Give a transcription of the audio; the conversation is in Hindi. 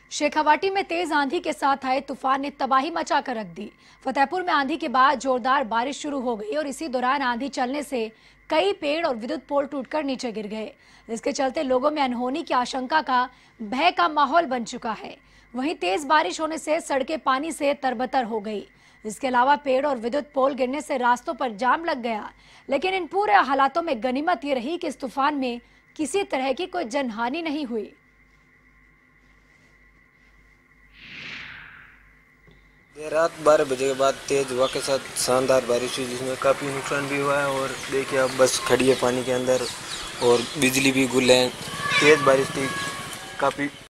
शेखावाटी में तेज आंधी के साथ आए तूफान ने तबाही मचा कर रख दी। फतेहपुर में आंधी के बाद जोरदार बारिश शुरू हो गई और इसी दौरान आंधी चलने से कई पेड़ और विद्युत पोल टूटकर नीचे गिर गए। इसके चलते लोगों में अनहोनी की आशंका का भय का माहौल बन चुका है। वहीं तेज बारिश होने से सड़कें पानी से तरबतर हो गई। इसके अलावा पेड़ और विद्युत पोल गिरने से रास्तों पर जाम लग गया। लेकिन इन पूरे हालातों में गनीमत ये रही कि इस तूफान में किसी तरह की कोई जनहानि नहीं हुई। देर रात 12 बजे के बाद तेज हवा के साथ शानदार बारिश हुई, जिसमें काफ़ी नुकसान भी हुआ है। और देखिए अब बस खड़ी है पानी के अंदर और बिजली भी गुल है। तेज बारिश थी काफ़ी।